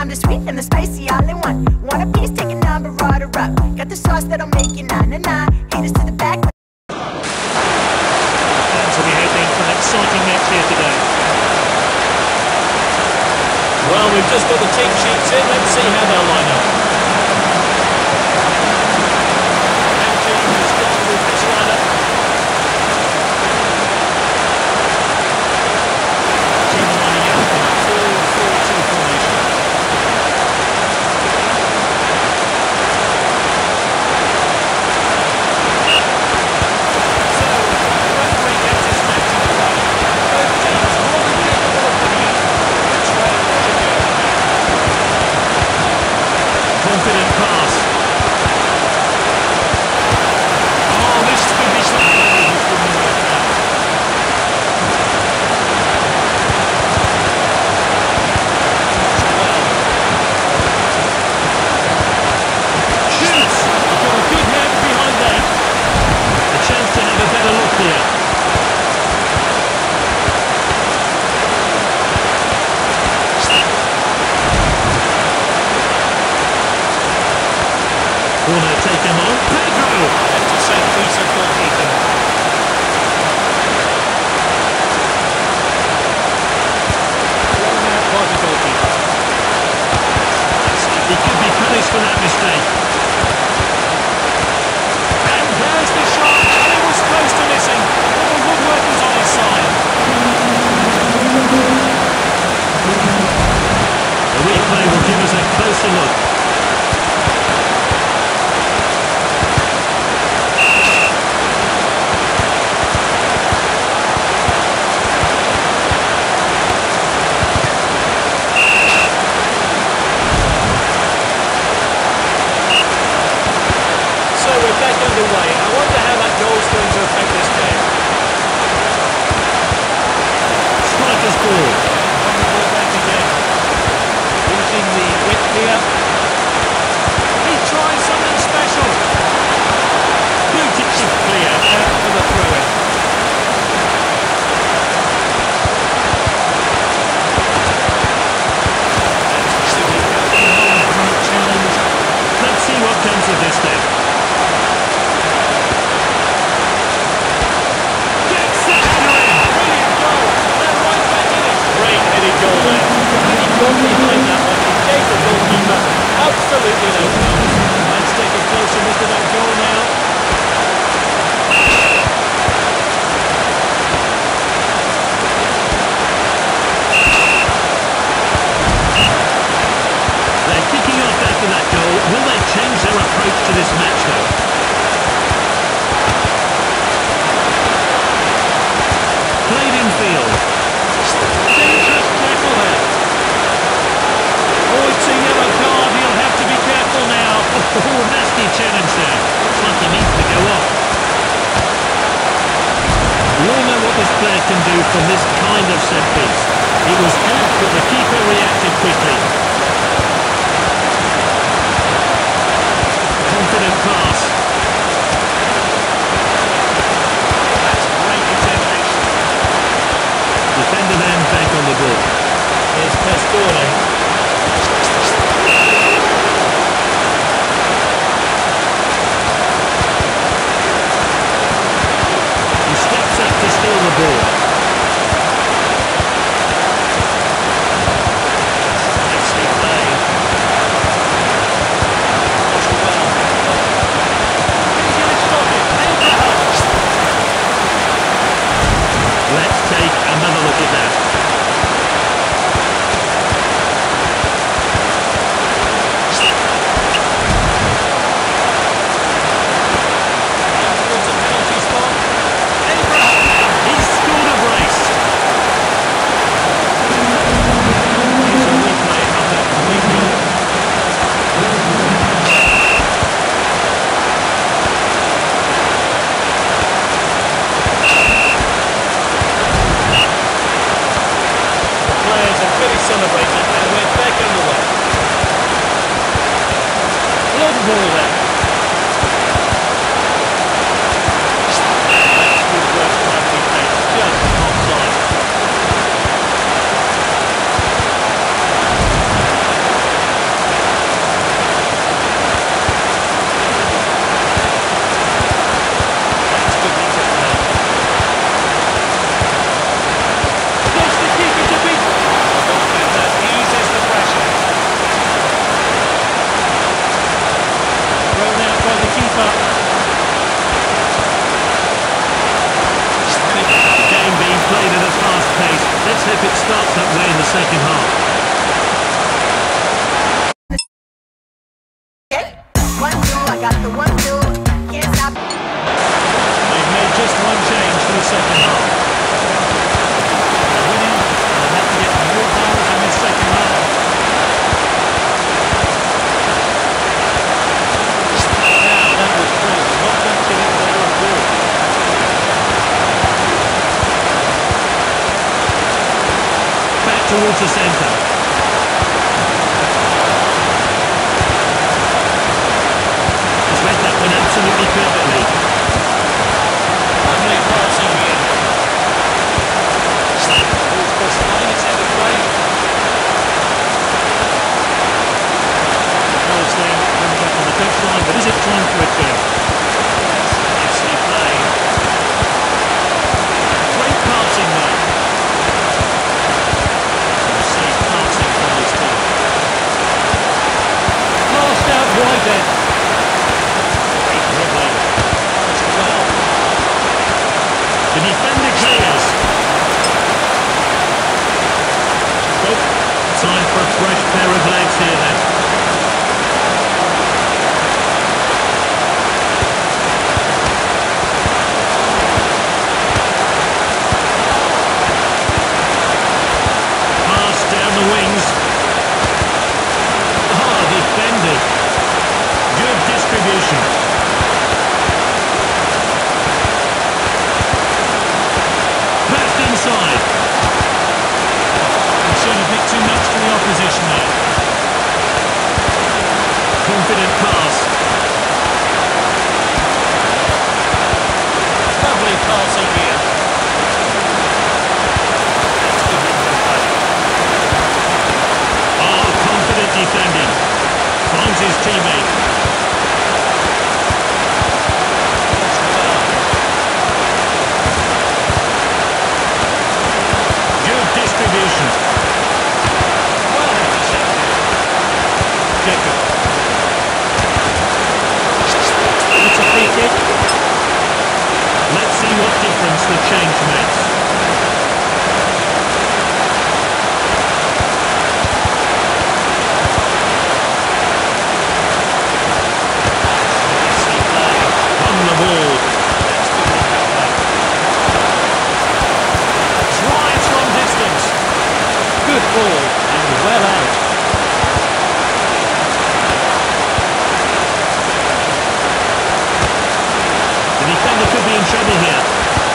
I'm the sweet and the spicy all in one. Want a piece, take a number, order up. Got the sauce that'll make you na-na-na. Haters to the back. Fans will be hoping for an exciting match here today. Well, we've just got the team sheets in. Let's see how they'll line up. Angie has gone with this lineup. Team lining up in a 4-4-2 formation. So, the referee gets this match underway. Both teams more than capable of winning it. Which way will they go? Confident pass. Oh, this could be something. This didn't work out. Shoots! He's got a good hand behind that. A chance to have a better look here. Corner taken on. Pedro! That's a set piece of goalkeeping. Thrown out by the goalkeeper. He could be punished for that mistake. And there's the shot. And it was close to missing. But the woodwork was on his side. The replay will give us a closer look. So we're back underway. I wonder how that goal's going to affect this game. Striker's ball. On the ball back again. Using the width here. He tries something special. Beautiful clear. Out for the throw-in. Manchester City go for another great challenge. Let's see what comes of this then. Gets the header in. Brilliant goal. And right back in it. Great headed goal there. And he got behind that one. He gave the goalkeeper absolutely no chance. Let's take a closer look at that goal now. They're kicking off after that goal. Will they change their approach to this match though? Played in field. Dangerous tackle there. Oh, it's a yellow card. He'll have to be careful now. Oh, nasty challenge there. Looks like he needs to go off. We all know what this player can do from this kind of set piece. It was off, but the keeper reacted quickly. Confident pass. That's great determination. Defender then back on the ball. Here's Pastore. He steps up to steal the ball. Nicely second half. One, two, I got the 1-2. Can't stop. They've made just one change for the second half. They're winning, and they have to get more goals in this second half. Now, that was close. Not touching it there at all. Back towards the centre. He's read that one absolutely perfectly. Lovely passing in. Ball's crossed the line, it's headed away. Goes then, comes up on the touchline, but is it time for a turn? Nicely played. Great passing there. Some safe passing from his team. Passed out wide then. Great dribbling. Passed well. The defender clears. Oh, time for a fresh pair of legs here then. Pass down the wings. Ah, defended. Good distribution. Passed inside. Conceded a bit too much for the opposition there. Confident pass. Lovely passing here. That's good window play. Oh, confident defending. Finds his teammate. Passed well. Good distribution. Well intercepted. Decker. It's a free kick. Let's see what difference the change makes. Nicely played. On the ball. That's good window play. Drives from distance. Good ball and well out. The defender could be in trouble here.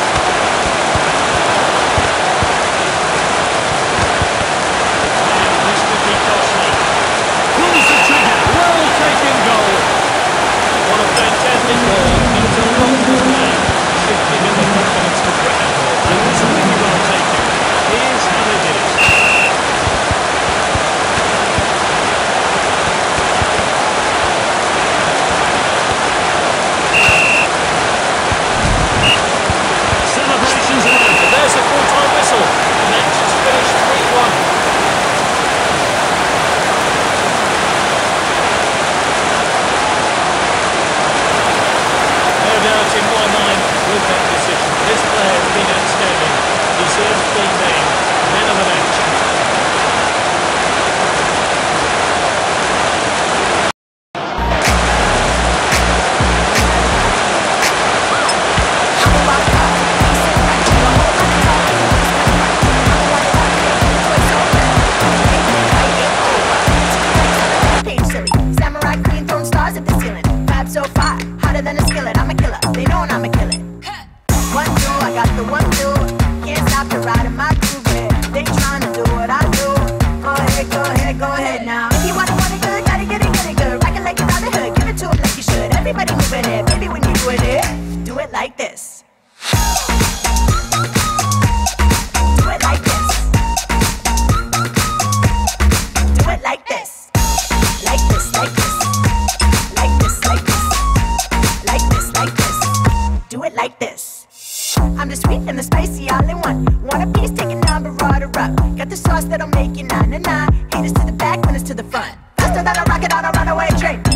And this could be costly. Pulls the trigger. Well taken goal. What a fantastic goal. Means a lot to play. Should give him the confidence to crack that ball. It was really well taken. Here's how they did it. Celebrations are over. There's the full-time whistle. The match is finished 3-1. No doubt in my mind with that decision. This player has been outstanding. Deserves being named man of the match. Samurai queen throwing stars at the ceiling. Vibe so fire, hotter than a skillet. I'm a killer, they know I'ma kill it. 1-2, I got the 1-2. Can't stop the ride of my groove. Yeah. They trying to do what I do. Go ahead, go ahead, go ahead now. If you want it good, gotta get it good. Rock it like it's out the hood, give it to them like you should. Everybody moving it, baby, when you doing it, do it like this. Do it like this. Do it like this. Like this, like this. Like this, like this. Like this, like this. Do it like this. I'm the sweet and the spicy all in one. Want a piece, take a number, order up. Got the sauce that'll make you na-na-na. Haters to the back, winners to the front. Faster than a rocket on a runaway train.